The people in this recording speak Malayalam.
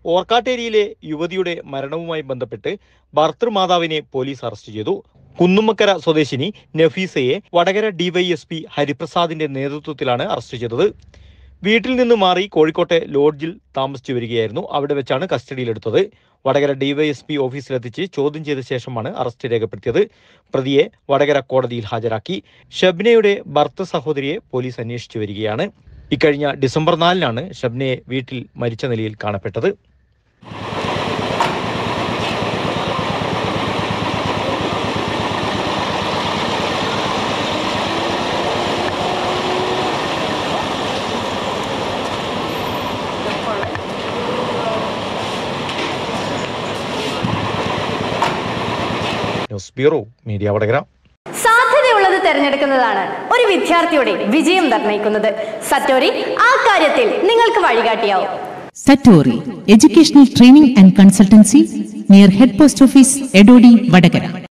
ഓർക്കാട്ടേരിയിലെ യുവതിയുടെ മരണവുമായി ബന്ധപ്പെട്ട് ഭർതൃമാതാവിനെ പോലീസ് അറസ്റ്റ് ചെയ്തു. കുന്നുമ്മക്കര സ്വദേശിനി നഫീസയെ വടകര ഡിവൈഎസ്പി ഹരിപ്രസാദിന്റെ നേതൃത്വത്തിലാണ് അറസ്റ്റ് ചെയ്തത്. വീട്ടിൽ നിന്ന് മാറി കോഴിക്കോട്ടെ ലോഡ്ജിൽ താമസിച്ചു വരികയായിരുന്നു. അവിടെ വെച്ചാണ് കസ്റ്റഡിയിലെടുത്തത്. വടകര ഡിവൈഎസ്പി ഓഫീസിലെത്തിച്ച് ചോദ്യം ചെയ്ത ശേഷമാണ് അറസ്റ്റ് രേഖപ്പെടുത്തിയത്. പ്രതിയെ വടകര കോടതിയിൽ ഹാജരാക്കി. ഷബ്നയുടെ ഭർത്തൃ സഹോദരിയെ പോലീസ് അന്വേഷിച്ചു വരികയാണ്. ഇക്കഴിഞ്ഞ ഡിസംബർ 4-നാണ് ഷബ്നയെ വീട്ടിൽ മരിച്ച നിലയിൽ കാണപ്പെട്ടത്. News bureau media Vadakara. സാധ്യതയുള്ളത് തിരഞ്ഞെടുക്കുന്നതാണ് ഒരു വിദ്യാർത്ഥിയുടെ വിജയം നിർണ്ണയിക്കുന്നത്. സറ്റോറി ആ കാര്യത്തിൽ നിങ്ങൾക്ക് വഴികാട്ടിയാവും. Satori educational training and consultancy near head post office, Edodi, Vadakara.